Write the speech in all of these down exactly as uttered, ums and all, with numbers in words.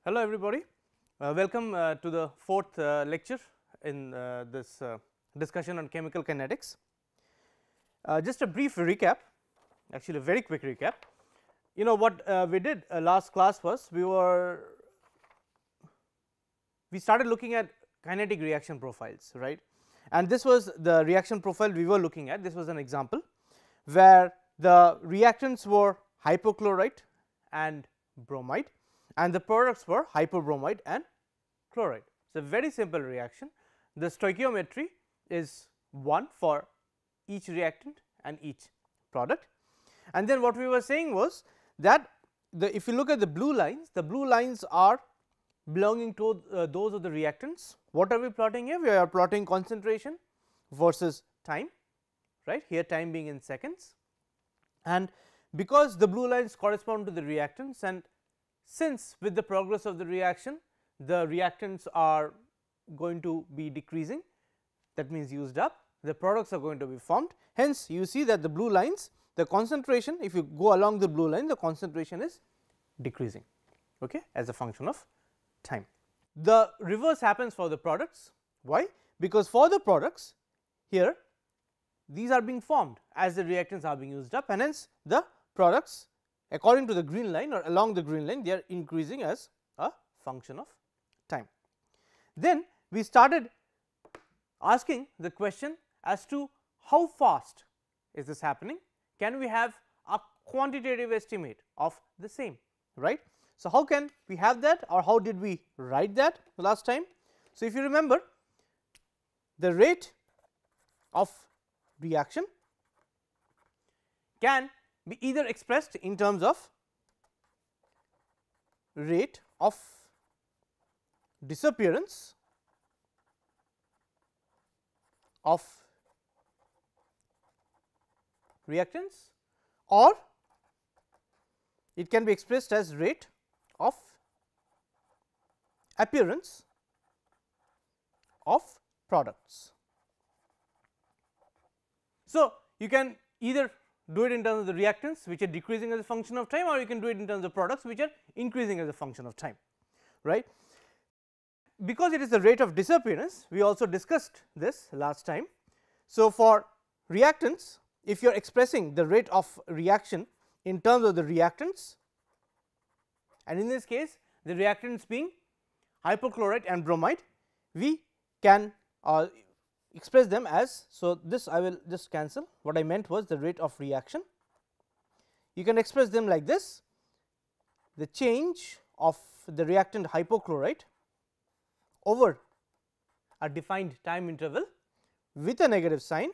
Hello everybody, uh, welcome uh, to the fourth uh, lecture in uh, this uh, discussion on chemical kinetics. Uh, just a brief recap, actually a very quick recap. You know what uh, we did uh, last class was we were we started looking at kinetic reaction profiles, right, and this was the reaction profile we were looking at. This was an example where the reactants were hypochlorite and bromide and the products were hypobromide and chloride. It is a very simple reaction. The stoichiometry is one for each reactant and each product, and then what we were saying was that the if you look at the blue lines, the blue lines are belonging to uh, those of the reactants. What are we plotting here? We are plotting concentration versus time, right, here time being in seconds, and because the blue lines correspond to the reactants, and since with the progress of the reaction the reactants are going to be decreasing, that means used up, the products are going to be formed. Hence, you see that the blue lines, the concentration, if you go along the blue line, the concentration is decreasing, okay, as a function of time. The reverse happens for the products. Why? Because for the products here these are being formed as the reactants are being used up, and hence the products according to the green line or along the green line they are increasing as a function of time. Then we started asking the question as to how fast is this happening, can we have a quantitative estimate of the same, right. So, how can we have that, or how did we write that last time? So, if you remember, the rate of reaction can be either expressed in terms of rate of disappearance of reactants, or it can be expressed as rate of appearance of products. So, you can either do it in terms of the reactants which are decreasing as a function of time, or you can do it in terms of products which are increasing as a function of time, right. Because it is the rate of disappearance, we also discussed this last time. So, for reactants, if you are expressing the rate of reaction in terms of the reactants, and in this case the reactants being hypochlorite and bromide, we can uh, express them as, so this I will just cancel, what I meant was the rate of reaction. You can express them like this: the change of the reactant hypochlorite over a defined time interval with a negative sign,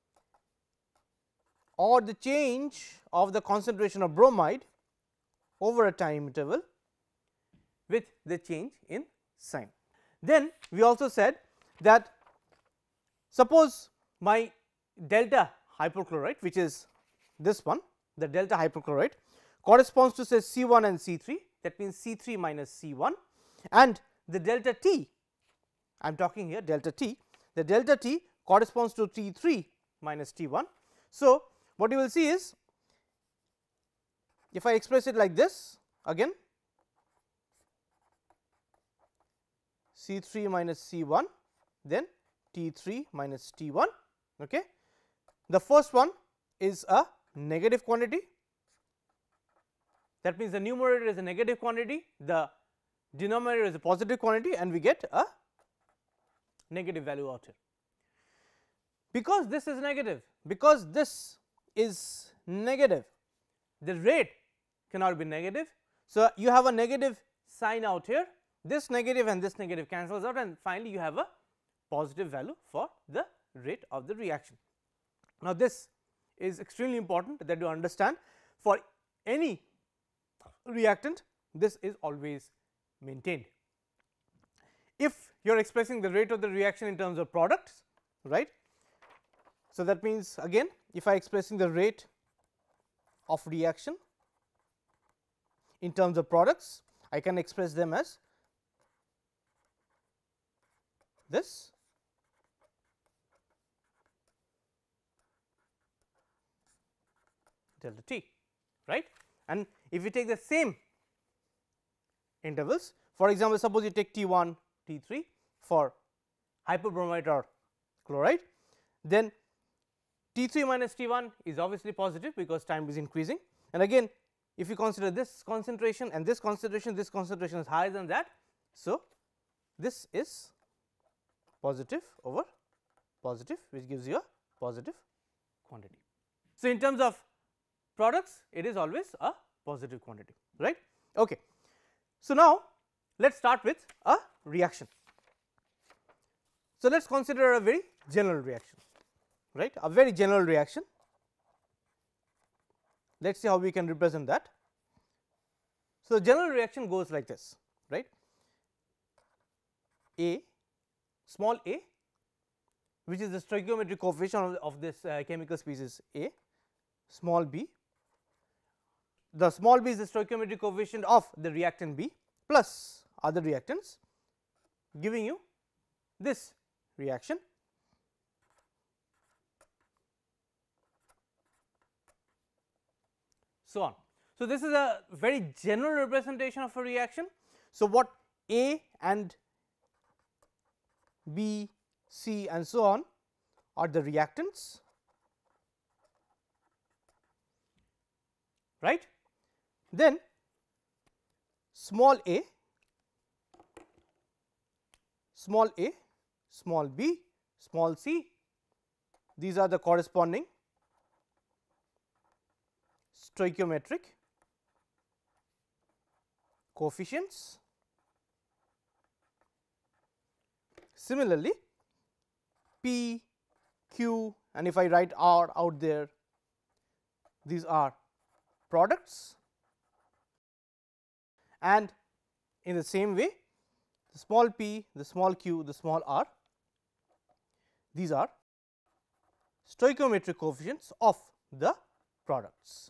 or the change of the concentration of bromide over a time interval with the change in sign. Then we also said that suppose my delta hypochlorite, which is this one, the delta hypochlorite corresponds to say C one and C three, that means C three minus C one, and the delta T, I am talking here delta T, the delta T corresponds to T three minus T one. So, what you will see is, if I express it like this again, C three minus C one, then T three minus T one. Okay. The first one is a negative quantity, that means the numerator is a negative quantity, the denominator is a positive quantity, and we get a negative value out here. Because this is negative, because this is negative, the rate cannot be negative. So, you have a negative sign out here, this negative and this negative cancels out, and finally, you have a positive value for the rate of the reaction. Now, this is extremely important that you understand. For any reactant, this is always maintained. If you are expressing the rate of the reaction in terms of products, right. So, that means again if I expressing the rate of reaction in terms of products, I can express them as this delta T, right. And if you take the same intervals For example, suppose you take T one, T three for hypobromite or chloride, then T three minus T one is obviously positive because time is increasing, and again if you consider this concentration and this concentration, this concentration is higher than that. So, this is positive over positive, which gives you a positive quantity. So, in terms of products, it is always a positive quantity, right. Okay. So, now let us start with a reaction. So, let us consider a very general reaction, right, a very general reaction. Let us see how we can represent that. So, the general reaction goes like this, right. A, small a, which is the stoichiometric coefficient of, the, of this uh, chemical species A, small b, the small b is the stoichiometric coefficient of the reactant B plus other reactants, giving you this reaction. So on. So, this is a very general representation of a reaction. So, what A and B, C and so on are the reactants, right. Then small a, small a, small b, small c, these are the corresponding stoichiometric coefficients. Similarly, P, Q and if I write R out there, these are products, and in the same way the small p, the small q, the small r, these are stoichiometric coefficients of the products.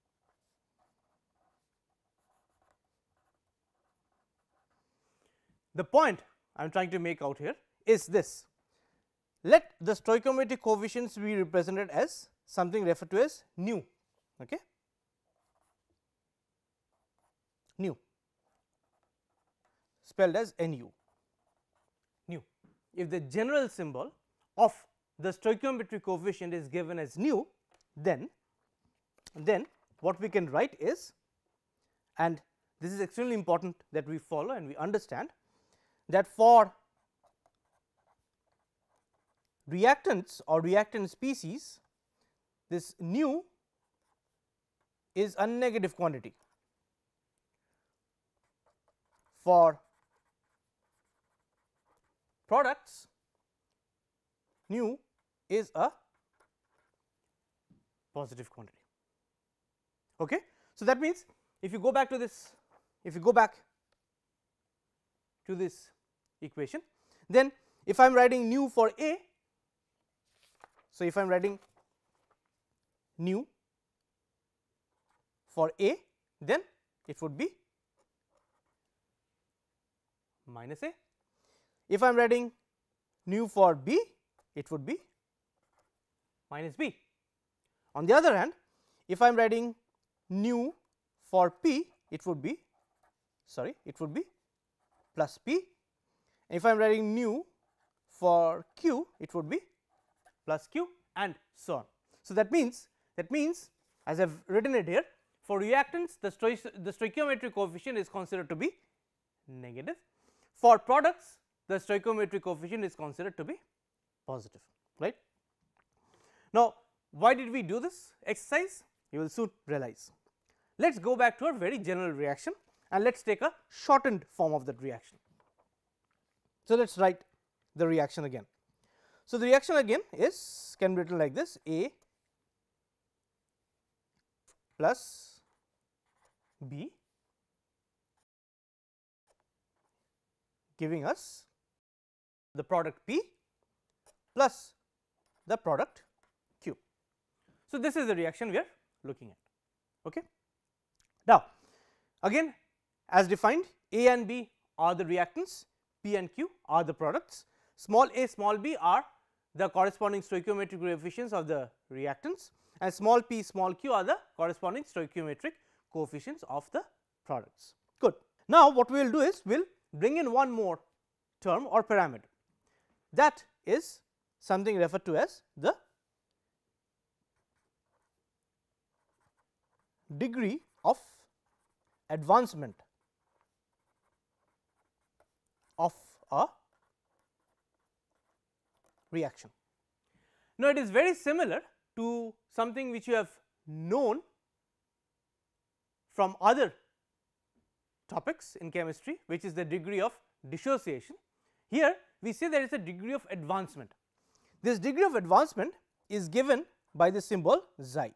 The point I am trying to make out here is this: let the stoichiometric coefficients be represented as something referred to as nu, okay? Nu, spelled as Nu, nu. If the general symbol of the stoichiometric coefficient is given as nu, then then what we can write is, and this is extremely important that we follow and we understand, that for reactants or reactant species, this nu is a negative quantity. For products, nu is a positive quantity. Okay. So, that means if you go back to this, if you go back to this equation, then if I am writing nu for A, so if I am writing nu for A, then it would be minus A. If I am writing nu for B, it would be minus B. On the other hand, if I am writing nu for P, it would be sorry it would be plus P. If I am writing nu for Q, it would be plus Q and so on. So, that means that means as I have written it here, for reactants the, stoi the stoichiometric coefficient is considered to be negative. For products, the stoichiometric coefficient is considered to be positive, right. Now, why did we do this exercise? You will soon realize. Let us go back to a very general reaction and let us take a shortened form of that reaction. So, let us write the reaction again. So, the reaction again is can be written like this: A plus B giving us the product P plus the product Q. So, this is the reaction we are looking at. Okay. Now, again as defined, A and B are the reactants, P and Q are the products, small a, small b are the corresponding stoichiometric coefficients of the reactants, and small p, small q are the corresponding stoichiometric coefficients of the products. Good. Now, what we will do is we will bring in one more term or parameter, that is something referred to as the degree of advancement of a reaction. Now, it is very similar to something which you have known from other topics in chemistry, which is the degree of dissociation. Here we say there is a degree of advancement. This degree of advancement is given by the symbol xi.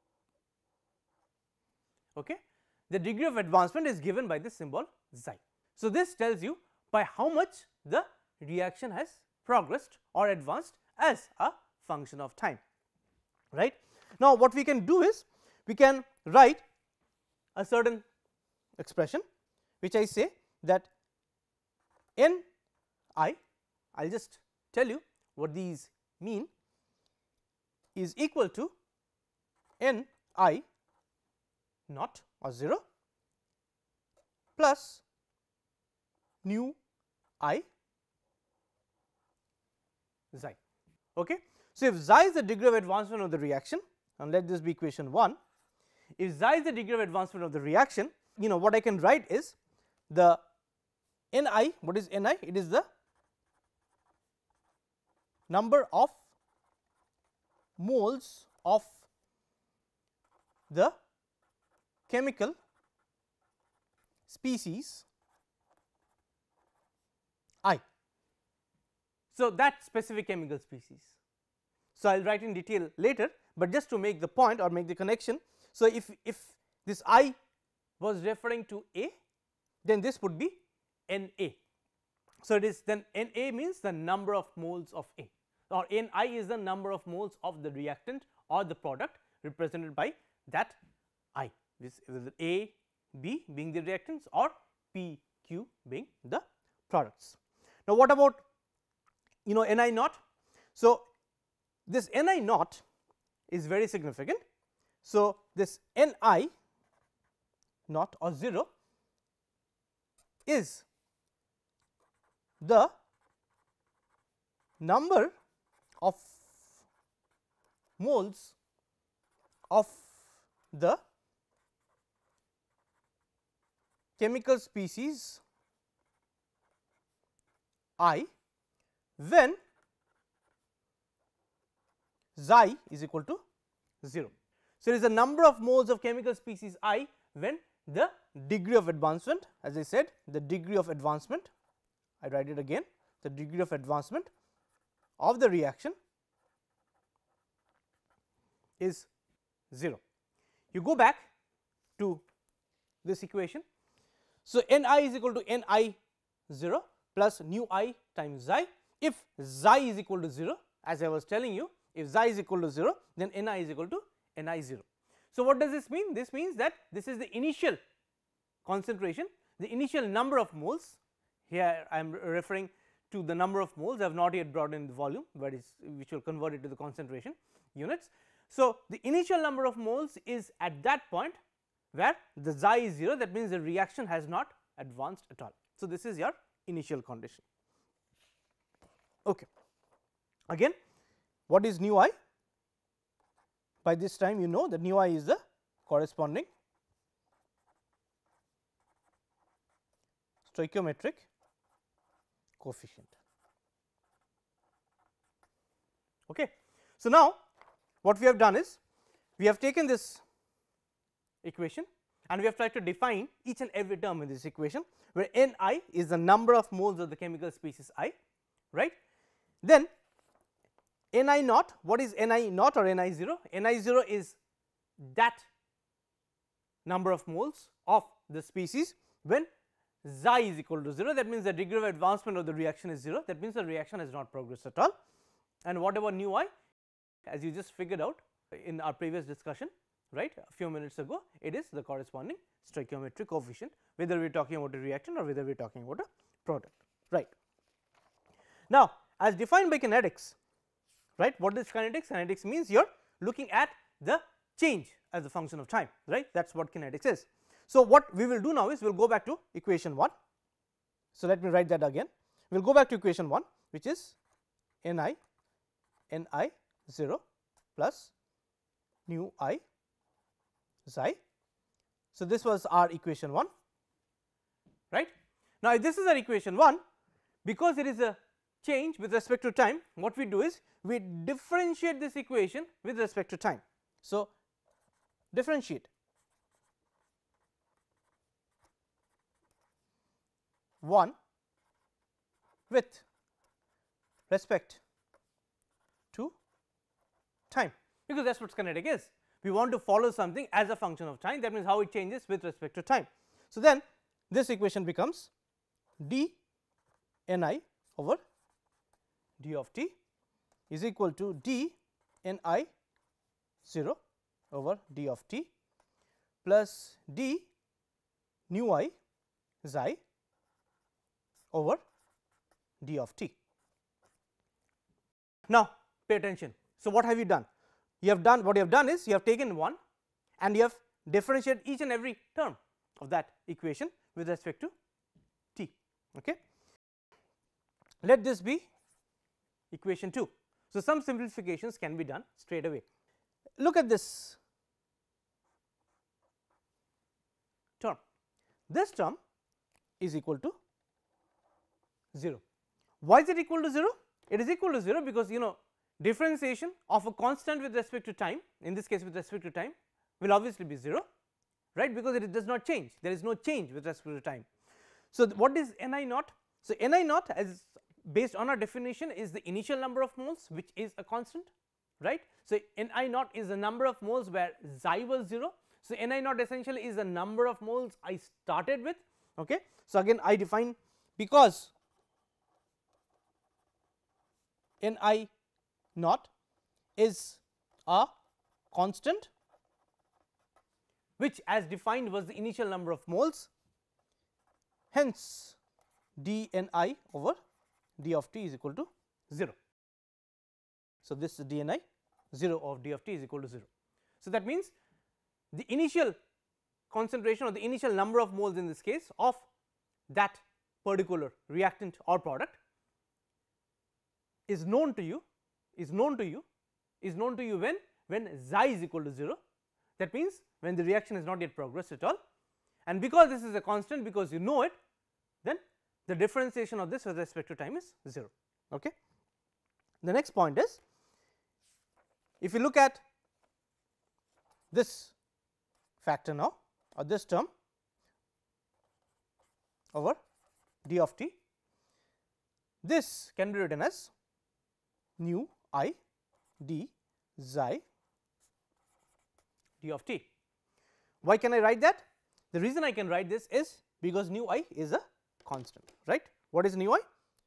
Okay. The degree of advancement is given by the symbol xi. So, this tells you by how much the reaction has progressed or advanced as a function of time, right. Now, what we can do is we can write a certain expression which I say that n I, I will just tell you what these mean, is equal to n I naught or zero plus nu I xi. Okay. So, if xi is the degree of advancement of the reaction, and let this be equation one, if xi is the degree of advancement of the reaction, you know what I can write is the Ni, what is Ni? It is the number of moles of the chemical species I. So, that specific chemical species. So, I will write in detail later, but just to make the point or make the connection. So, if, if this I was referring to A, then this would be N A. So, it is then N A means the number of moles of A, or N I is the number of moles of the reactant or the product represented by that I, this is A, B being the reactants or P, Q being the products. Now, what about you know N I naught? So, this N I naught is very significant. So, this N I naught or zero is the number of moles of the chemical species I when xi is equal to zero. So, it is the number of moles of chemical species I when the degree of advancement, as I said, the degree of advancement, I write it again, the degree of advancement of the reaction is zero. You go back to this equation. So, N I is equal to N I zero plus nu I times xi. If xi is equal to zero, as I was telling you, if xi is equal to zero, then N I is equal to N I zero. So, what does this mean? This means that this is the initial concentration, the initial number of moles. Here I am referring to the number of moles, I have not yet brought in the volume, but is which will convert it to the concentration units. So, the initial number of moles is at that point where the xi is zero, that means the reaction has not advanced at all. So, this is your initial condition. Okay. Again, what is nu I? By this time you know that nu I is the corresponding stoichiometric coefficient. Okay. So, now what we have done is we have taken this equation and we have tried to define each and every term in this equation, where N I is the number of moles of the chemical species I, right. Then N I naught, what is N I naught or N I zero? N I zero is that number of moles of the species when xi is equal to zero, that means the degree of advancement of the reaction is zero, that means the reaction has not progressed at all. And what about nu I? As you just figured out in our previous discussion, right, a few minutes ago, it is the corresponding stoichiometric coefficient, whether we are talking about a reactant or whether we are talking about a product, right. Now, as defined by kinetics, right, what is kinetics? Kinetics means you are looking at the change as a function of time, right, that is what kinetics is. So, what we will do now is we will go back to equation one. So, let me write that again. We will go back to equation one, which is n I n I zero plus nu I xi. So, this was our equation one, right. Now, if this is our equation one, because it is a change with respect to time, what we do is we differentiate this equation with respect to time. So, differentiate one with respect to time, because that is what kinetic is. We want to follow something as a function of time, that means how it changes with respect to time. So, then this equation becomes d n I over d of t is equal to d n I zero over d of t plus d nu I xi over d of t. Now, pay attention. So, what have you done? You have done what you have done is you have taken one and you have differentiated each and every term of that equation with respect to t. Okay. Let this be equation two. So, some simplifications can be done straight away. Look at this term. This term is equal to zero. Why is it equal to zero? It is equal to zero because you know differentiation of a constant with respect to time, in this case with respect to time, will obviously be zero, right, because it does not change, there is no change with respect to time. So, what is n I naught? So, n I naught as based on our definition is the initial number of moles, which is a constant, right. So, n I naught is the number of moles where xi was zero. So, n I naught essentially is the number of moles I started with. Okay. So, again I define, because n I naught is a constant which as defined was the initial number of moles, hence d n I over d of t is equal to zero. So, this d n I zero of d of t is equal to zero. So, that means the initial concentration or the initial number of moles in this case of that particular reactant or product is known to you is known to you is known to you when when xi is equal to zero, that means when the reaction is not yet progressed at all, and because this is a constant, because you know it, then the differentiation of this with respect to time is zero. Okay. The next point is, if you look at this factor now or this term over d of t, this can be written as nu I d xi d of t. Why can I write that? The reason I can write this is because nu I is a constant, right. What is nu I?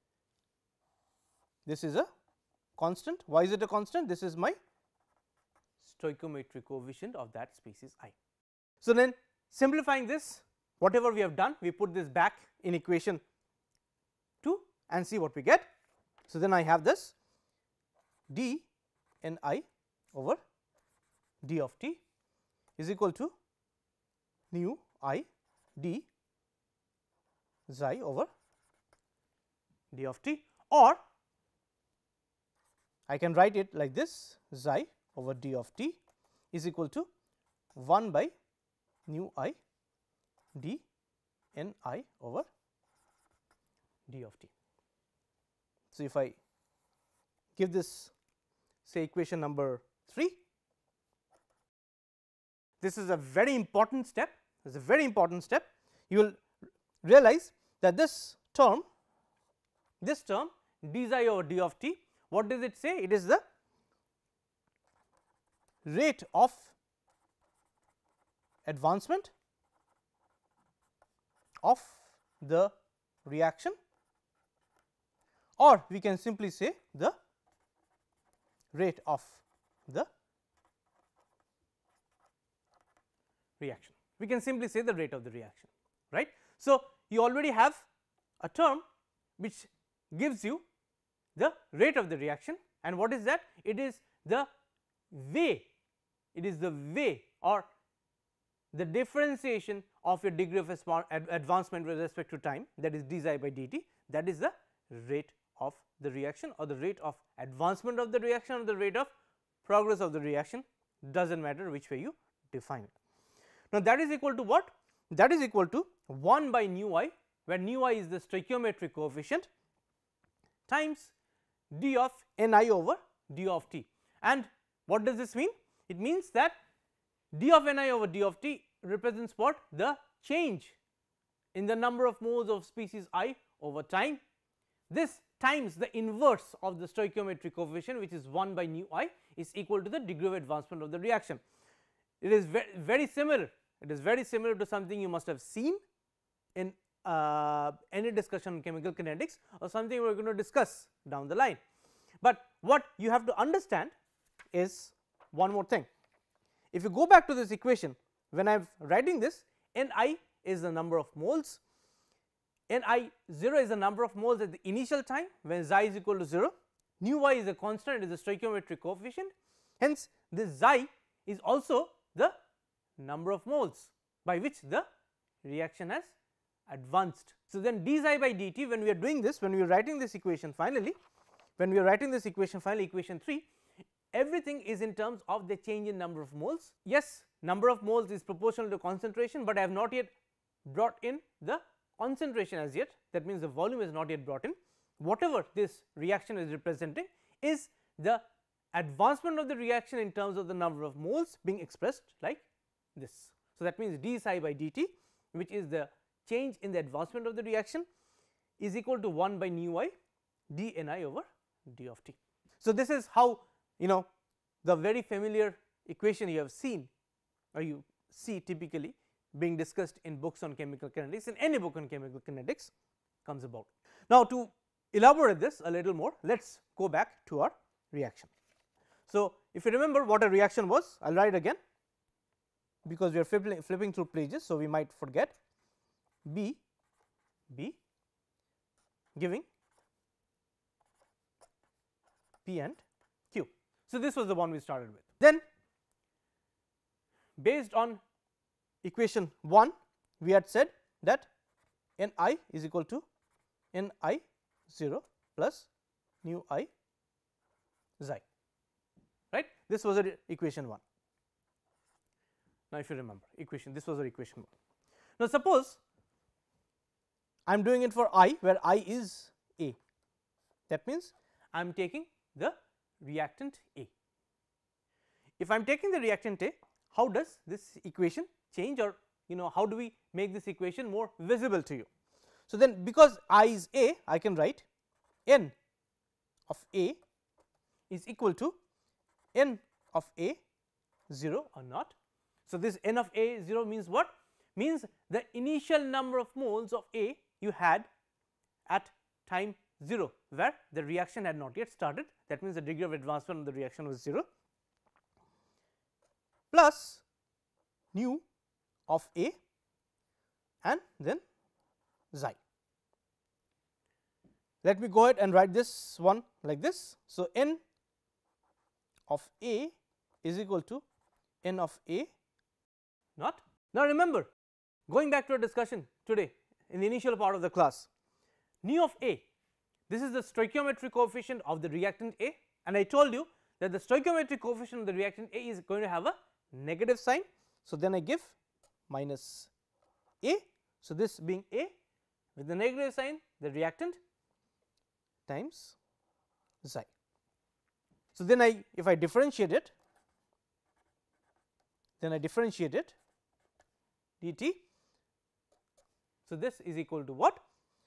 This is a constant. Why is it a constant? This is my stoichiometric coefficient of that species I. So, then simplifying this, whatever we have done, we put this back in equation two and see what we get. So, then I have this d n I over d of t is equal to nu I d xi over d of t, or I can write it like this, xi over d of t is equal to one by nu I d n I over d of t. So, if I give this say equation number three, this is a very important step, this is a very important step. You will realize that this term, this term d xi over d of t, what does it say? It is the rate of advancement of the reaction, or we can simply say the rate of the reaction. We can simply say the rate of the reaction, right. So, you already have a term which gives you the rate of the reaction, and what is that? It is the way, it is the way or the differentiation of your degree of advancement with respect to time, that is d xi by dt, that is the rate of the reaction or the rate of advancement of the reaction or the rate of progress of the reaction, does not matter which way you define it. Now, that is equal to what? That is equal to one by nu I, where nu I is the stoichiometric coefficient, times d of n I over d of t. And what does this mean? It means that d of n I over d of t represents what? The change in the number of moles of species I over time. This times the inverse of the stoichiometric coefficient, which is one by nu I, is equal to the degree of advancement of the reaction. It is very, very similar, it is very similar to something you must have seen in uh, any discussion on chemical kinetics or something we are going to discuss down the line. But what you have to understand is one more thing. If you go back to this equation, when I am writing this, N I is the number of moles, N I zero is the number of moles at the initial time when xi is equal to zero, nu y is a constant, it is a stoichiometric coefficient, hence this xi is also the number of moles by which the reaction has advanced. So, then d xi by dt, when we are doing this, when we are writing this equation finally, when we are writing this equation finally, equation three, everything is in terms of the change in number of moles. Yes, number of moles is proportional to concentration, but I have not yet brought in the concentration as yet, that means the volume is not yet brought in. Whatever this reaction is representing is the advancement of the reaction in terms of the number of moles being expressed like this. So, that means d psi by dt, which is the change in the advancement of the reaction, is equal to one by nu I d n I over d of t. So, this is how, you know, the very familiar equation you have seen or you see typically being discussed in books on chemical kinetics, in any book on chemical kinetics comes about. Now, to elaborate this a little more, let us go back to our reaction. So, if you remember what a reaction was, I will write again because we are flipping, flipping through pages. So, we might forget B B giving P and Q. So, this was the one we started with. Then based on equation one, we had said that N I is equal to N I zero plus nu I xi, right. This was a equation one. Now, if you remember equation, this was our equation one. Now, suppose I am doing it for I, where I is A, that means I am taking the reactant A. If I am taking the reactant A, how does this equation change, or you know how do we make this equation more visible to you? So, then because I is A, I can write N of A is equal to N of A zero or not. So, this N of A zero means what? Means the initial number of moles of A you had at time zero, where the reaction had not yet started, that means the degree of advancement of the reaction was zero, plus nu of A and then xi. Let me go ahead and write this one like this. So, N of A is equal to N of A not. Now, remember, going back to our discussion today in the initial part of the class, nu of A, this is the stoichiometric coefficient of the reactant A, and I told you that the stoichiometric coefficient of the reactant A is going to have a negative sign. So, then I give minus A. So, this being A with the negative sign, the reactant times xi. So, then I if I differentiate it, then I differentiate it dt. So, this is equal to what?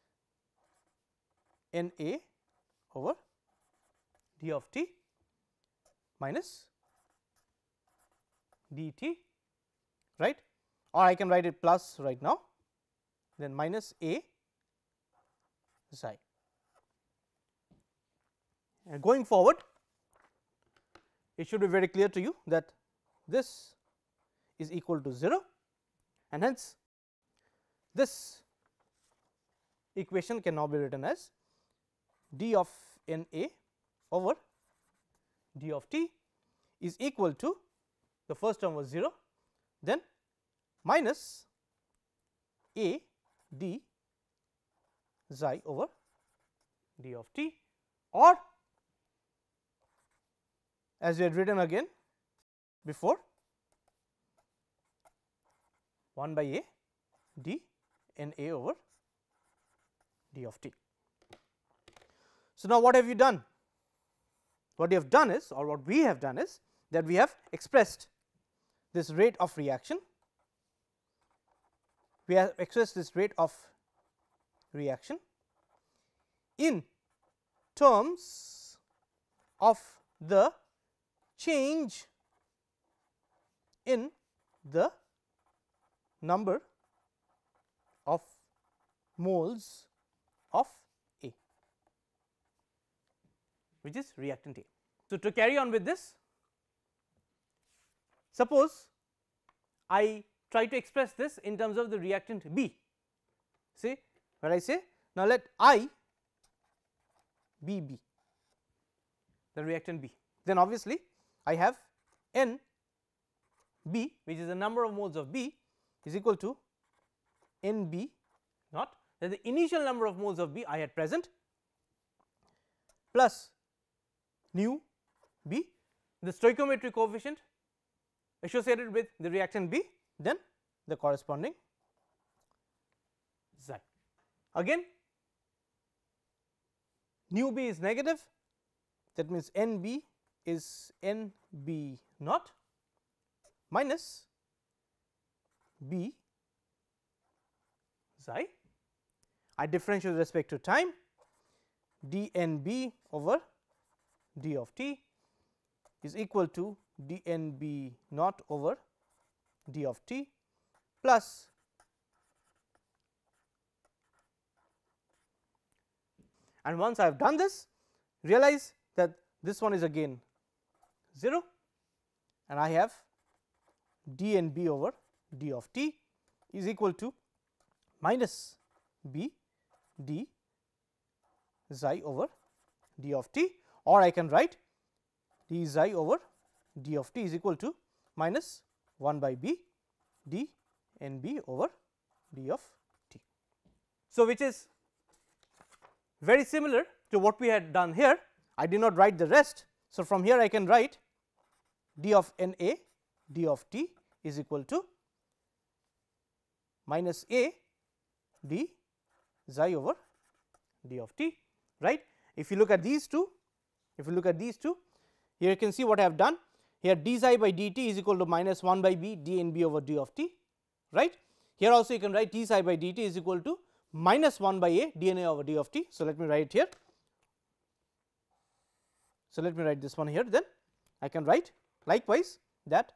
N A over d of t minus dt, right, or I can write it plus right now, then minus A xi. And going forward, it should be very clear to you that this is equal to zero, and hence this equation can now be written as d of N A over d of t is equal to, the first term was zero, then minus A d xi over d of t, or as we had written again before, one by A d n A over d of t. So, now what have you done? What you have done is, or what we have done is, that we have expressed this rate of reaction, we have expressed this rate of reaction in terms of the change in the number of moles of A, which is reactant A. So, to carry on with this, suppose I try to express this in terms of the reactant B. See where I say, now let I be B, the reactant B, then obviously I have N B, which is the number of moles of B, is equal to N B naught, that is the initial number of moles of B I had present, plus nu B, the stoichiometric coefficient associated with the reactant B, then the corresponding xi. Again nu B is negative, that means N B is N B naught minus B xi. I differentiate with respect to time, d n B over d of t is equal to d n B naught over d of t plus and once I have done this, realize that this one is again zero and I have d n B over d of t is equal to minus B d xi over d of t, or I can write d xi over d of t is equal to minus one by B d n B over d of t. So, which is very similar to what we had done here. I did not write the rest. So, from here I can write d of n A d of t is equal to minus A d xi over d of t, right. If you look at these two, if you look at these two, here you can see what I have done. Here d xi by dt is equal to minus one by B d n B over d of t, right. Here also you can write d xi by dt is equal to minus one by A d n A over d of t. So, let me write here. So, let me write this one here, then I can write likewise that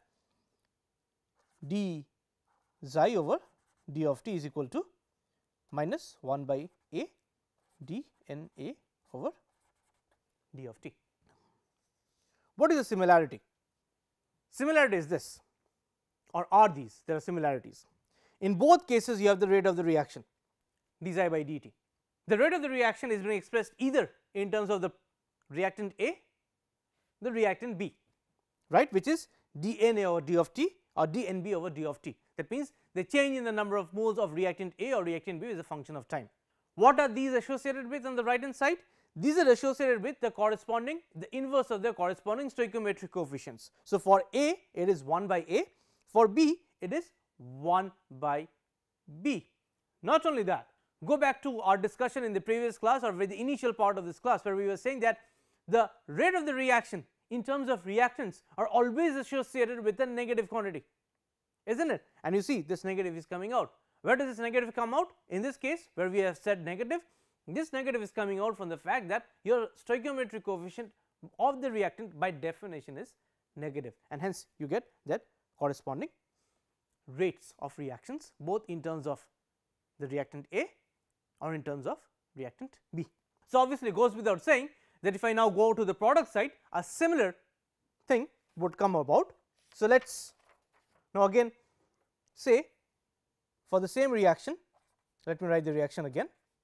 d xi over d of t is equal to minus one by A d n A over d of t. What is the similarity? Similarity is this, or are these, there are similarities. In both cases you have the rate of the reaction d xi by dt. The rate of the reaction is being expressed either in terms of the reactant A, the reactant B, right, which is d n A over d of t or d n B over d of t. That means, the change in the number of moles of reactant A or reactant B is a function of time. What are these associated with on the right hand side? These are associated with the corresponding, the inverse of the corresponding stoichiometric coefficients. So, for A it is one by A, for B it is one by B. Not only that, go back to our discussion in the previous class or with the initial part of this class, where we were saying that the rate of the reaction in terms of reactants are always associated with a negative quantity, isn't it? And you see this negative is coming out. Where does this negative come out? In this case, where we have said negative, this negative is coming out from the fact that your stoichiometric coefficient of the reactant by definition is negative, and hence you get that corresponding rates of reactions both in terms of the reactant A or in terms of reactant B. So, obviously, it goes without saying that if I now go to the product side, a similar thing would come about. So, let us now again say for the same reaction, let me write the reaction again,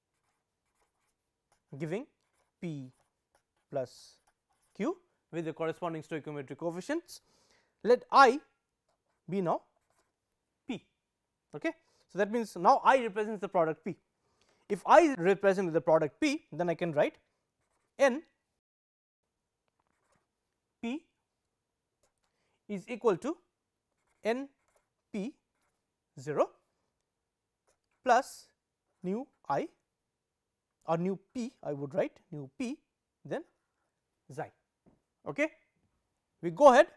giving P plus Q with the corresponding stoichiometric coefficients. Let I be now P. Okay. So, that means now I represents the product P. If I represent the product P, then I can write N P is equal to N P zero plus nu I or nu P, I would write nu P then xi. Okay. We go ahead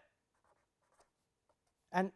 and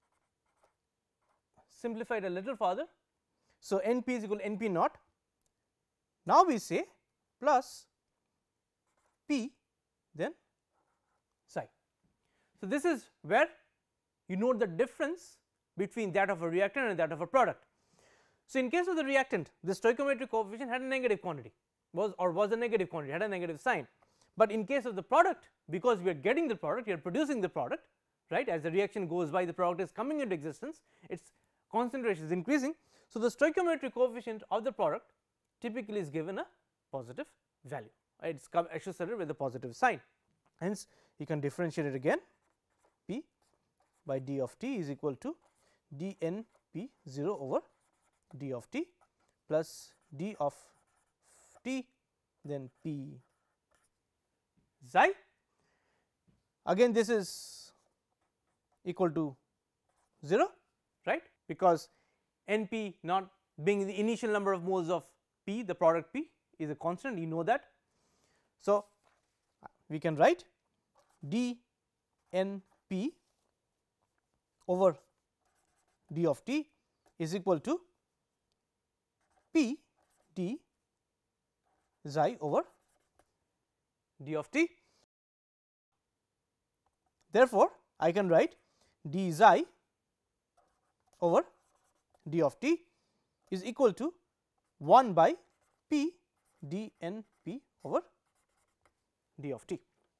simplify it a little further. So, N P is equal to N P naught. Now, we say plus P then xi. So, this is where you note the difference between that of a reactant and that of a product. So, in case of the reactant, the stoichiometric coefficient had a negative quantity was or was a negative quantity, had a negative sign, but in case of the product, because we are getting the product, we are producing the product, right, as the reaction goes by, the product is coming into existence, its concentration is increasing. So, the stoichiometric coefficient of the product typically is given a positive value, it is associated with a positive sign. Hence, you can differentiate it again, P by d of t is equal to d n p zero over d of t plus d of t then p xi. Again this is equal to zero, right, because N P not being the initial number of moles of P, the product P is a constant, you know that. So, we can write d N P over d of t is equal to P d xi over d of t. Therefore, I can write d xi over d of t is equal to one by P d N P over d of t,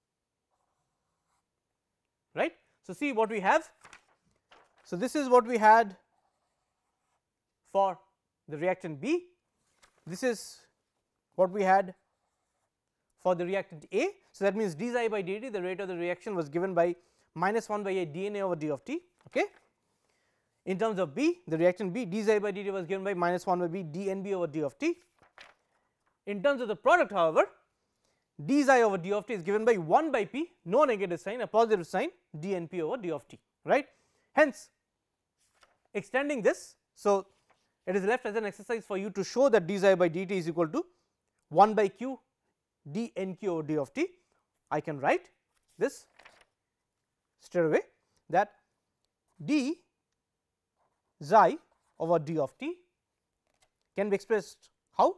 right. So, see what we have. So, this is what we had for the reactant B, this is what we had for the reactant A. So, that means d xi by d t, the rate of the reaction was given by minus one by a d N A over d of t. Okay. In terms of B, the reactant B, d xi by d t was given by minus one by b d N B over d of t. In terms of the product, however, d xi over d of t is given by one by P, no negative sign, a positive sign, d N P over d of t, right. Hence, extending this, so it is left as an exercise for you to show that d xi by d t is equal to one by q d N Q over d of t. I can write this straight away, that d xi over d of t can be expressed how?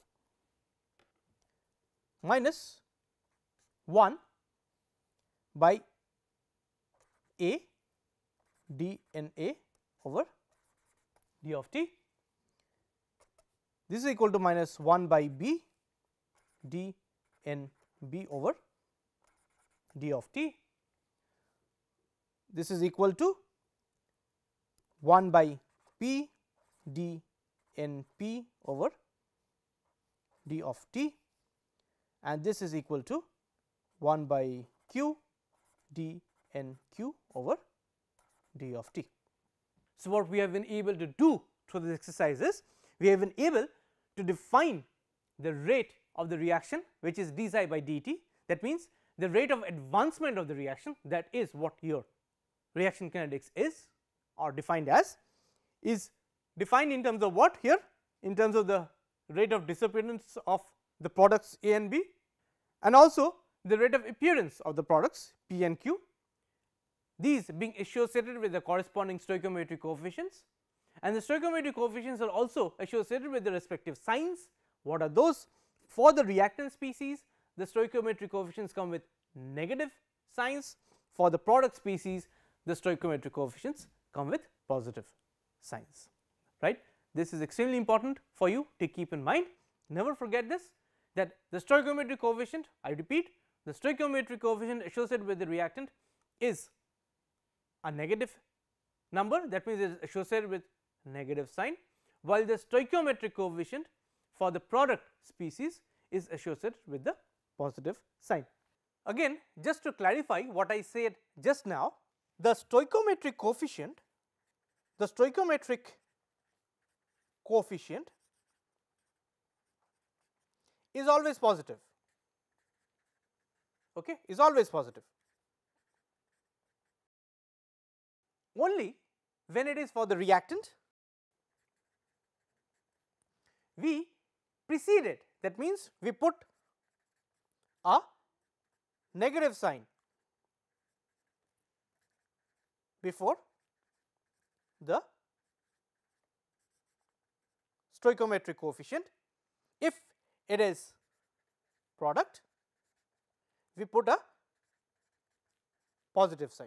Minus one by a d N A over d of t. This is equal to minus one by b d N B over d of t. This is equal to one by P d N P over d of t, and this is equal to one by Q d N Q over d of t. So, what we have been able to do through this exercise is we have been able to define the rate of the reaction, which is d xi by d t. That means, the rate of advancement of the reaction, that is what your reaction kinetics is or defined as, is defined in terms of what here, in terms of the rate of disappearance of the products A and B, and also the rate of appearance of the products P and Q, these being associated with the corresponding stoichiometric coefficients, and the stoichiometric coefficients are also associated with the respective signs. What are those? For the reactant species, the stoichiometric coefficients come with negative signs, for the product species the stoichiometric coefficients come with positive signs, right. This is extremely important for you to keep in mind. Never forget this, that the stoichiometric coefficient, I repeat, the stoichiometric coefficient associated with the reactant is a negative number, that means it is associated with negative sign, while the stoichiometric coefficient for the product species is associated with the positive sign. Again, just to clarify what I said just now, the stoichiometric coefficient, the stoichiometric coefficient is always positive, okay, is always positive. Only when it is for the reactant, we precede it, that means we put a negative sign before the stoichiometric coefficient. If it is product, we put a positive sign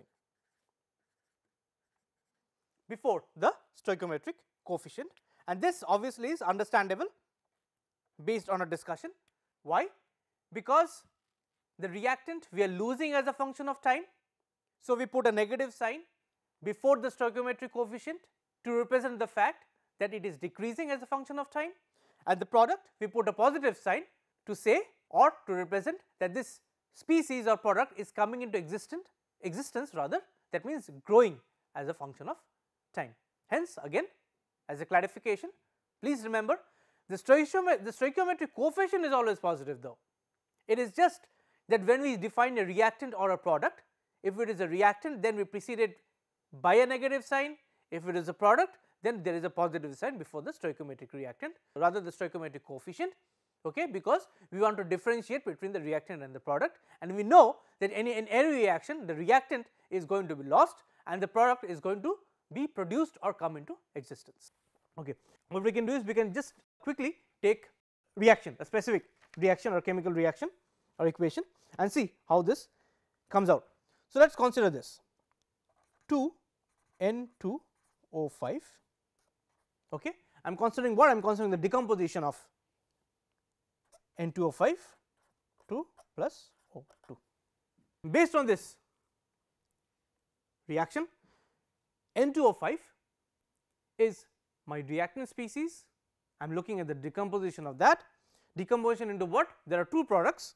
before the stoichiometric coefficient, and this obviously is understandable based on a discussion. Why? Because the reactant we are losing as a function of time. So, we put a negative sign before the stoichiometric coefficient to represent the fact that it is decreasing as a function of time, and the product we put a positive sign to say or to represent that this species or product is coming into existent existence rather, that means growing as a function of time. Hence, again as a clarification, please remember the stoichiometric, the stoichiometric coefficient is always positive though. It is just that when we define a reactant or a product, if it is a reactant then we precede it by a negative sign, if it is a product then there is a positive sign before the stoichiometric reactant, rather the stoichiometric coefficient, okay, because we want to differentiate between the reactant and the product, and we know that any in any reaction the reactant is going to be lost and the product is going to be produced or come into existence. Okay. What we can do is we can just quickly take reaction, a specific reaction or chemical reaction or equation, and see how this comes out. So, let us consider this two N two O five. Okay. I am considering what? I am considering the decomposition of N two O five two plus O two. Based on this reaction, N two O five is my reactant species. I am looking at the decomposition of that. Decomposition into what? There are two products,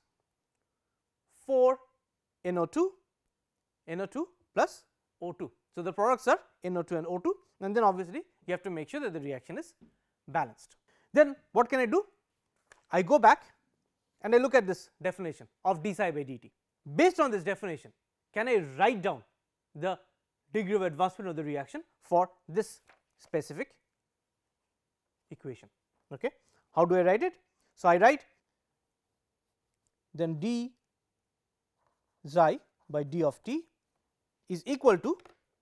four N O two, N O two plus O two. So, the products are N O two and O two, and then obviously you have to make sure that the reaction is balanced. Then what can I do? I go back and I look at this definition of d psi by dt. Based on this definition, can I write down the degree of advancement of the reaction for this specific equation? Okay. How do I write it? So, I write then d psi by d of t is equal to,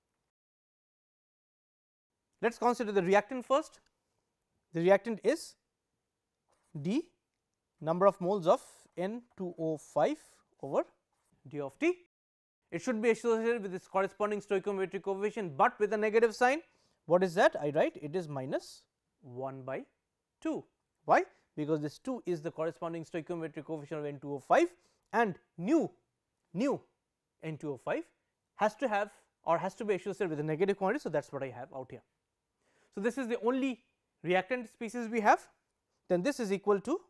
let us consider the reactant first. The reactant is d number of moles of N two O five over d of t. It should be associated with this corresponding stoichiometric coefficient, but with a negative sign. What is that? I write it is minus one by two. Why? Because this two is the corresponding stoichiometric coefficient of N two O five, and new new N two O five has to have or has to be associated with a negative quantity. So, that is what I have out here. So, this is the only reactant species we have. Then this is equal to,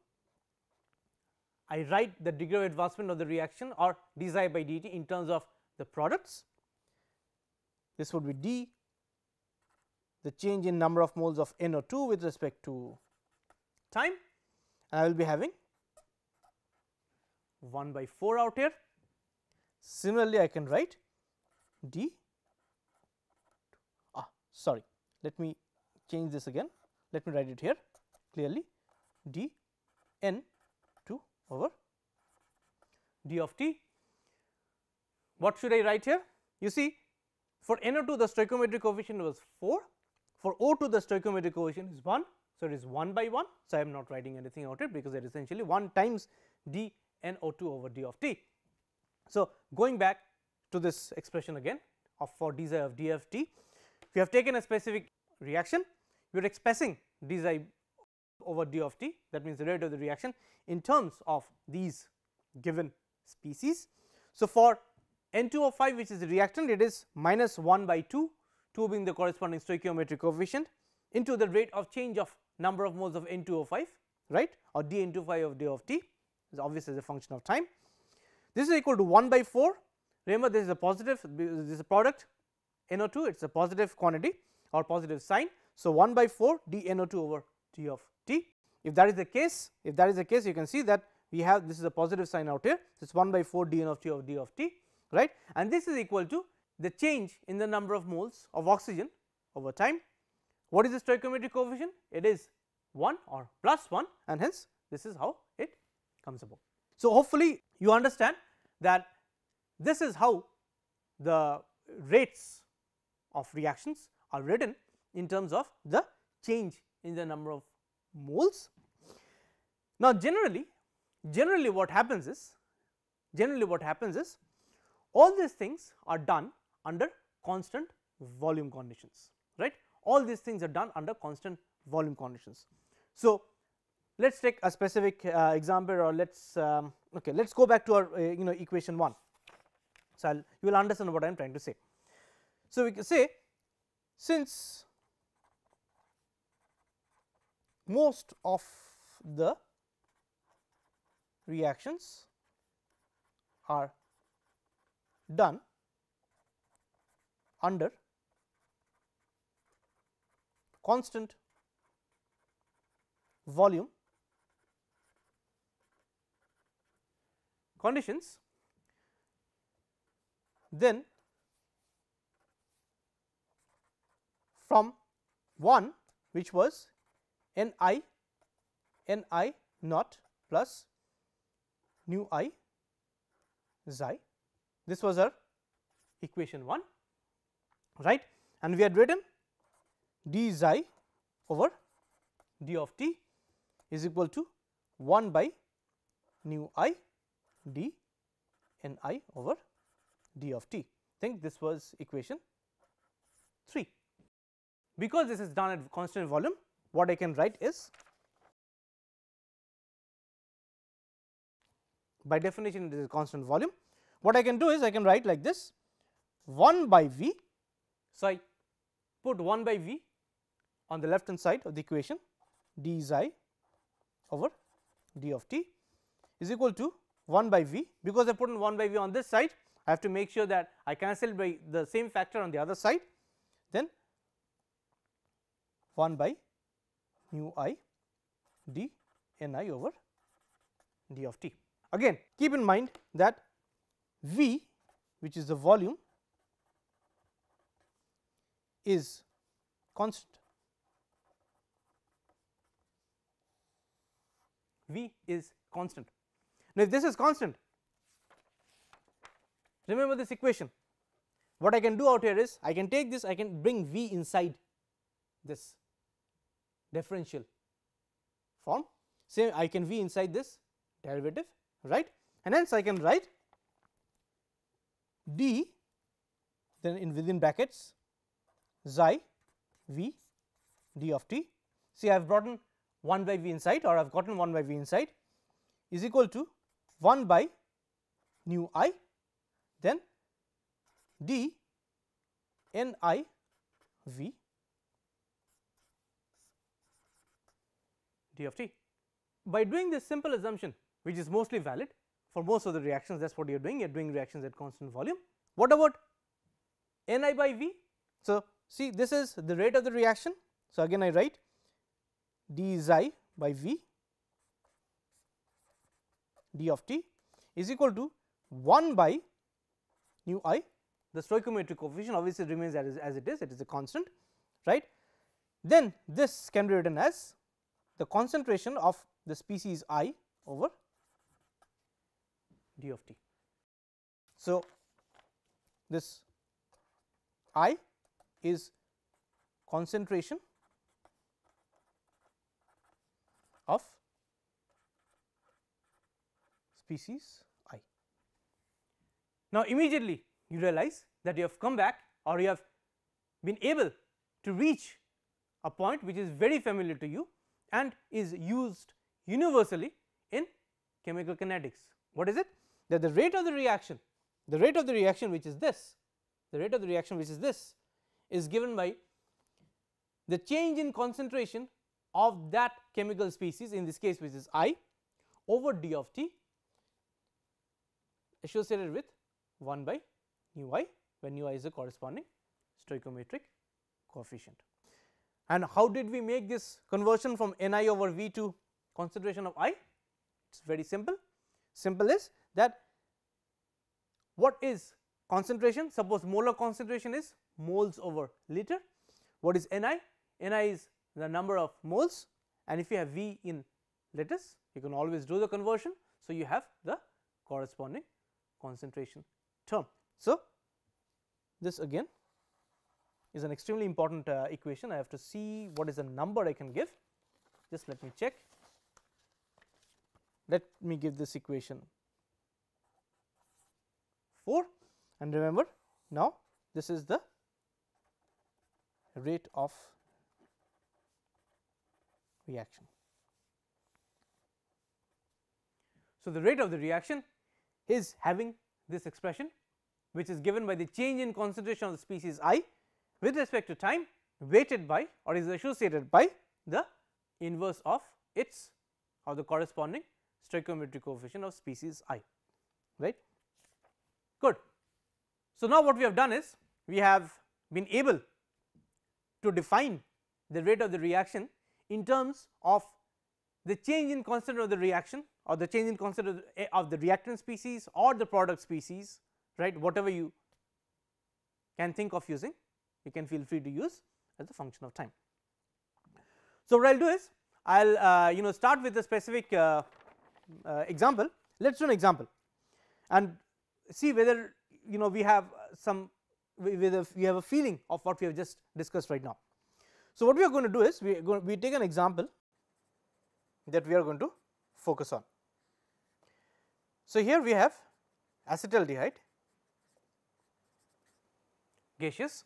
I write the degree of advancement of the reaction or d psi by dt in terms of the products. This would be d, the change in number of moles of N O two with respect to time, and I will be having one by four out here. Similarly, I can write d, ah sorry, let me change this again, let me write it here clearly, d N two over d of t. What should I write here? You see, for N O two the stoichiometric coefficient was four, for O two the stoichiometric coefficient is one. So, it is one by one. So, I am not writing anything out here because it is essentially one times d N O two over d of t. So, going back to this expression again of for d psi of d of t, we have taken a specific reaction, we are expressing d psi over d of t, that means the rate of the reaction in terms of these given species. So, for N two O five, which is the reactant, it is minus one by two, two being the corresponding stoichiometric coefficient, into the rate of change of number of moles of N two O five, right, or d N two O five of d of t is obviously as a function of time. This is equal to one by four. Remember, this is a positive, this is a product N O two, it is a positive quantity or positive sign. So, one by four d N O two over d of t. If that is the case, if that is the case, you can see that we have this is a positive sign out here. So, it is one by four d N of t of d of t, right, and this is equal to the change in the number of moles of oxygen over time. What is the stoichiometric coefficient? It is one or plus one, and hence this is how it comes about. So, hopefully you understand that this is how the rates of reactions are written in terms of the change in the number of moles. Now, generally generally what happens is generally what happens is all these things are done under constant volume conditions, right. All these things are done under constant volume conditions. So, let us take a specific uh, example, or let us um, okay, let us go back to our uh, you know equation one. So, I'll, you will understand what I am trying to say. So, we can say since most of the reactions are done under constant volume conditions, then from one, which was N I N I naught plus nu I xi, this was our equation one, right, and we had written d xi over d of t is equal to one by nu I d N I over d of t. Think this was equation three. Because this is done at constant volume, what I can write is, by definition this is constant volume, what I can do is I can write like this one by V. So, I put one by V on the left hand side of the equation, d xi over d of t is equal to one by V. Because I put in one by V on this side, I have to make sure that I cancel by the same factor on the other side, then one by nu I d N I over d of t. Again, keep in mind that V, which is the volume, is constant. V is constant. Now, if this is constant, remember this equation. What I can do out here is I can take this, I can bring V inside this differential form. Say I can V inside this derivative, right, and hence I can write d, then in within brackets xi V d of t. See, I have brought in one by V inside, or I have gotten one by V inside, is equal to one by nu I, then d N I V d of t. By doing this simple assumption, which is mostly valid for most of the reactions, that is what you are doing, you are doing reactions at constant volume. What about N I by V? So, see, this is the rate of the reaction. So, again I write d xi by V d of t is equal to one by nu I. The stoichiometric coefficient obviously remains as, as it is, it is a constant, right. Then this can be written as the concentration of the species I over d of t. So, this I is concentration of species I. Now, immediately you realize that you have come back, or you have been able to reach a point which is very familiar to you and is used universally in chemical kinetics. What is it? That the rate of the reaction, the rate of the reaction which is this, the rate of the reaction which is this is given by the change in concentration of that chemical species, in this case which is I, over d of t, associated with one by nu I, when nu I is the corresponding stoichiometric coefficient. And how did we make this conversion from N I over V to concentration of I? It is very simple. Simple is that what is concentration? Suppose molar concentration is moles over liter. What is N I? N I is the number of moles, and if you have V in liters, you can always do the conversion. So, you have the corresponding concentration term. So, this again is an extremely important uh, equation. I have to see what is the number I can give. Just let me check. Let me give this equation four, and remember now this is the rate of reaction. So, the rate of the reaction is having this expression, which is given by the change in concentration of the species I with respect to time, weighted by or is associated by the inverse of its or the corresponding stoichiometric coefficient of species I, right. Good. So, now what we have done is we have been able to define the rate of the reaction in terms of the change in constant of the reaction or the change in constant of the, of the reactant species or the product species, right, whatever you can think of using, you can feel free to use as a function of time. So, what I will do is I will uh, you know start with a specific uh, uh, example. Let us do an example and see whether you know we have some whether we have a feeling of what we have just discussed right now. So, what we are going to do is we are going to we take an example that we are going to focus on. So, here we have acetaldehyde gaseous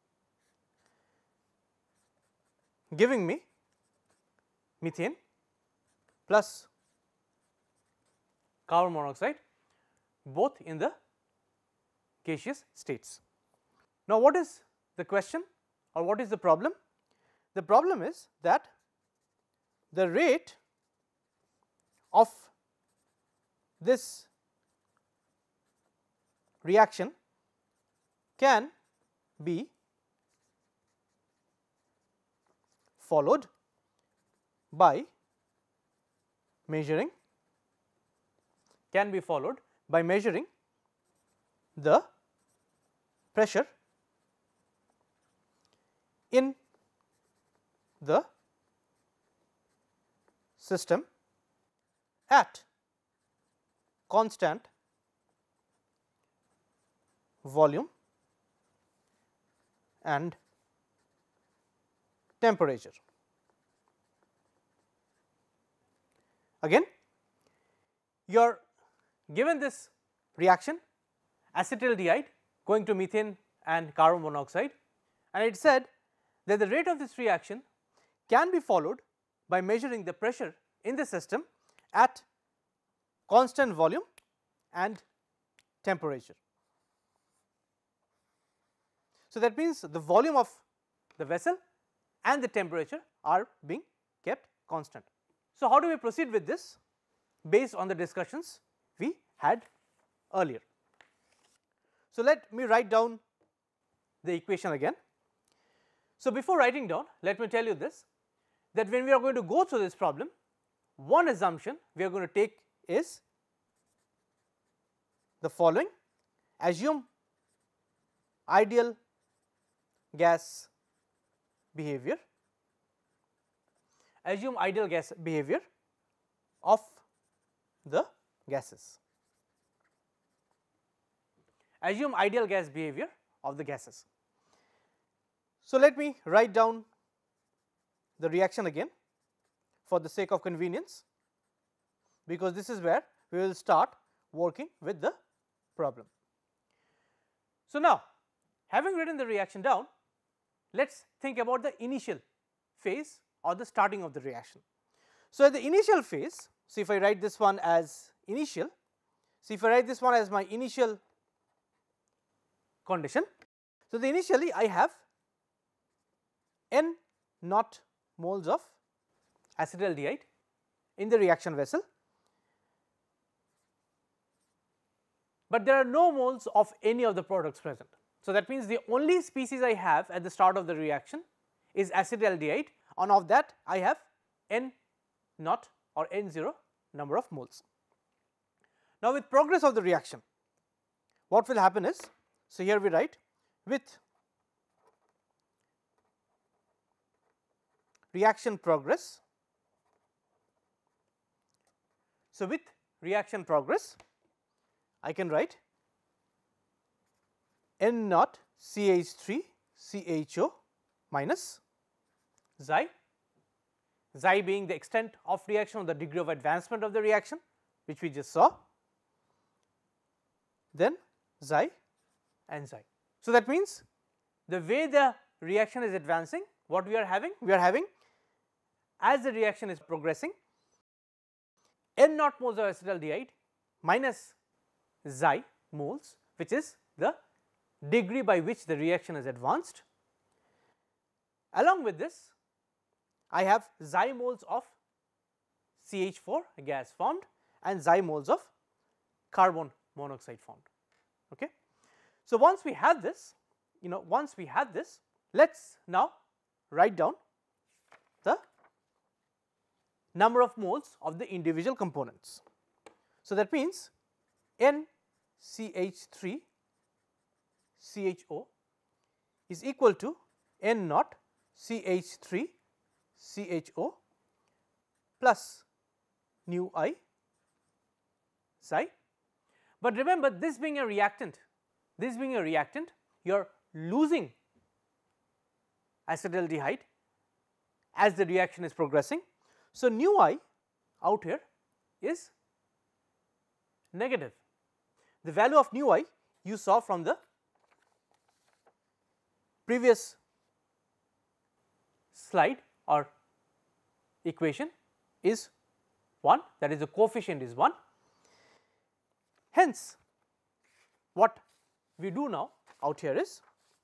giving me methane plus carbon monoxide both in the gaseous states. Now, what is the question or what is the problem? The problem is that the rate of this reaction can be followed by measuring can be followed by measuring the pressure in the system at constant volume and temperature. Again, you are given this reaction acetaldehyde going to methane and carbon monoxide, and it said that the rate of this reaction can be followed by measuring the pressure in the system at constant volume and temperature. So, that means the volume of the vessel and the temperature are being kept constant. So, how do we proceed with this based on the discussions we had earlier? So, let me write down the equation again. So, before writing down, let me tell you this, that when we are going to go through this problem, one assumption we are going to take is the following: assume ideal gas behavior, assume ideal gas behavior of the gases, assume ideal gas behavior of the gases. So, let me write down the reaction again for the sake of convenience, because this is where we will start working with the problem. So, now having written the reaction down, let us think about the initial phase or the starting of the reaction. So, at the initial phase, so if I write this one as initial, so if I write this one as my initial condition, so the initially I have n naught moles of acetaldehyde in the reaction vessel, but there are no moles of any of the products present. So, that means the only species I have at the start of the reaction is acetaldehyde, and of that I have N naught or N zero number of moles. Now, with progress of the reaction, what will happen is, so here we write with reaction progress. So, with reaction progress I can write N naught C H three C H O minus xi, xi being the extent of reaction or the degree of advancement of the reaction, which we just saw, then xi and xi. So, that means the way the reaction is advancing, what we are having? We are having, as the reaction is progressing, N naught moles of acetaldehyde minus xi moles, which is the degree by which the reaction is advanced. Along with this, I have xi moles of C H four, a gas formed, and xi moles of carbon monoxide formed. Okay. So, once we have this, you know, once we have this, let us now write down the number of moles of the individual components. So, that means N C H three C H O is equal to N naught C H three C H O plus nu I xi. But remember, this being a reactant, this being a reactant, you are losing acetaldehyde as the reaction is progressing. So, nu I out here is negative. The value of nu I you saw from the previous slide or equation is one, that is the coefficient is one. Hence, what we do now out here is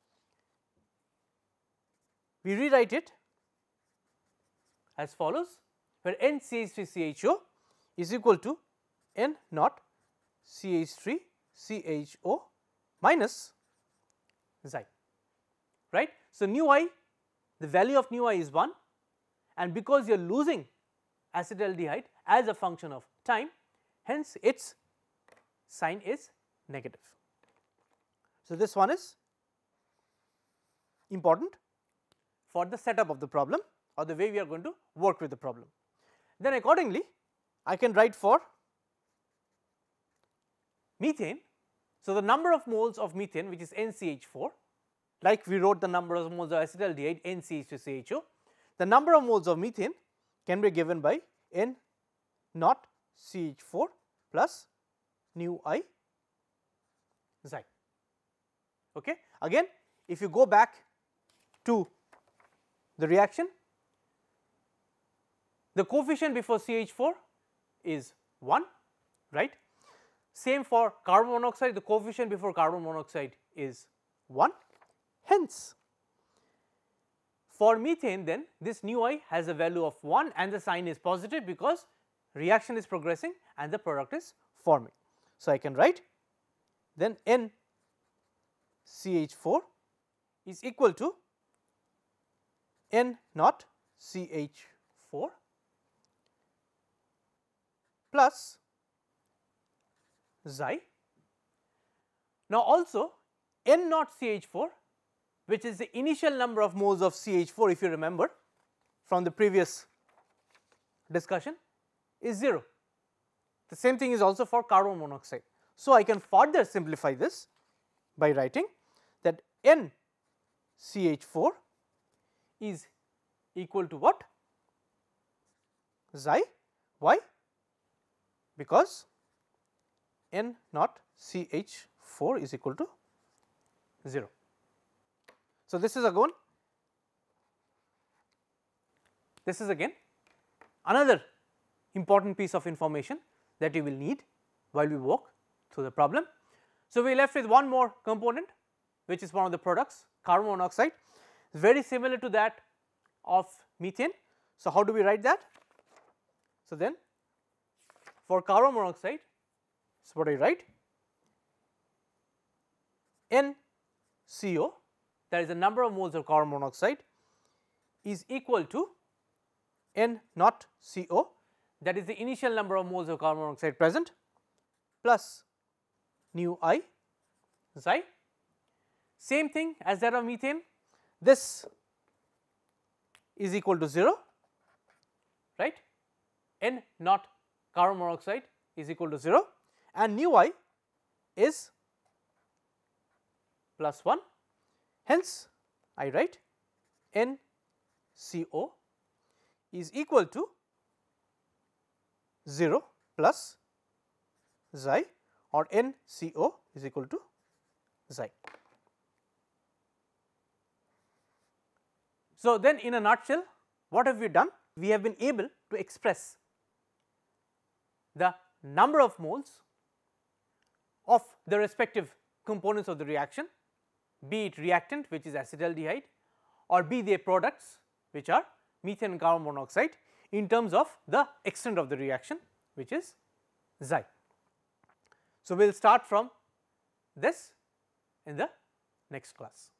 we rewrite it as follows, where N C H three C H O is equal to N naught C H three C H O minus xi, right. So, nu I, the value of nu I is one, and because you are losing acetaldehyde as a function of time, hence its sign is negative. So, this one is important for the setup of the problem or the way we are going to work with the problem. Then accordingly, I can write for methane. So, the number of moles of methane, which is N C H four, like we wrote the number of moles of acetaldehyde N C H two C H O, the number of moles of methane can be given by N naught C H four plus nu I xi. Okay. Again, if you go back to the reaction, the coefficient before C H four is one, right. Same for carbon monoxide, the coefficient before carbon monoxide is one. Hence, for methane, then this nu I has a value of one and the sign is positive because reaction is progressing and the product is forming. So, I can write then N C H four is equal to N naught C H four plus xi. Now, also N naught C H four, which is the initial number of moles of C H four, if you remember from the previous discussion, is zero. The same thing is also for carbon monoxide. So, I can further simplify this by writing that N C H four is equal to what? Xi. Why? Because N naught C H four is equal to zero. So, this is again, this is again another important piece of information that you will need while we walk through the problem. So, we are left with one more component, which is one of the products, carbon monoxide, very similar to that of methane. So, how do we write that? So, then for carbon monoxide, so what I write, N C O, that is the number of moles of carbon monoxide, is equal to N naught C O, that is the initial number of moles of carbon monoxide present, plus nu I xi. Same thing as that of methane, this is equal to zero, right, N naught carbon monoxide is equal to zero, and nu I is plus one. Hence, I write N C O is equal to zero plus xi, or N C O is equal to xi. So, then in a nutshell, what have we done? We have been able to express the number of moles of the respective components of the reaction, be it reactant, which is acetaldehyde, or be they products, which are methane and carbon monoxide, in terms of the extent of the reaction, which is xi. So, we will start from this in the next class.